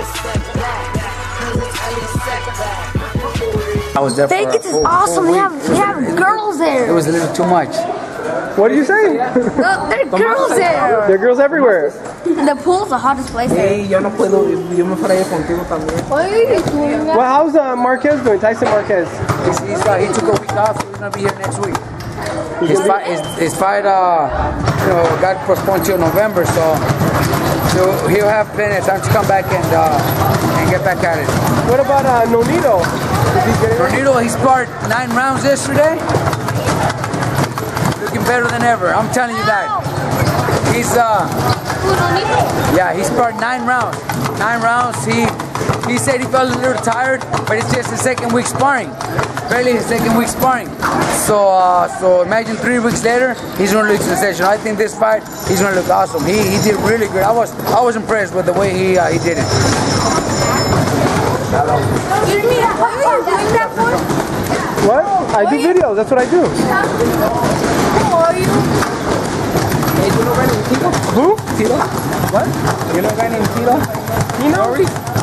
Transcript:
I was there. Vegas is awesome. They have girls there. It was a little too much. What did you say? There are girls there. There are girls everywhere. The pool's the hottest place there. Yo no puedo, yo me fuera contigo también. Well, how's Marquez doing? Tyson Marquez. He took a week off, so he's gonna be here next week. His fight, got postponed till November, so he'll have plenty of time to come back and get back at it. What about Nonito? Nonito, he sparred 9 rounds yesterday. Looking better than ever. I'm telling you that. He sparred 9 rounds. 9 rounds. He said he felt a little tired, but it's just his second week sparring. Barely his second week sparring. So imagine 3 weeks later, he's gonna look sensational. I think this fight, he's gonna look awesome. He did really good. I was impressed with the way he did it. What? I do videos. That's what I do. Who are you? Hey, you know guy named Tito? Who? Tito? What? You know a guy named Tito? Tino?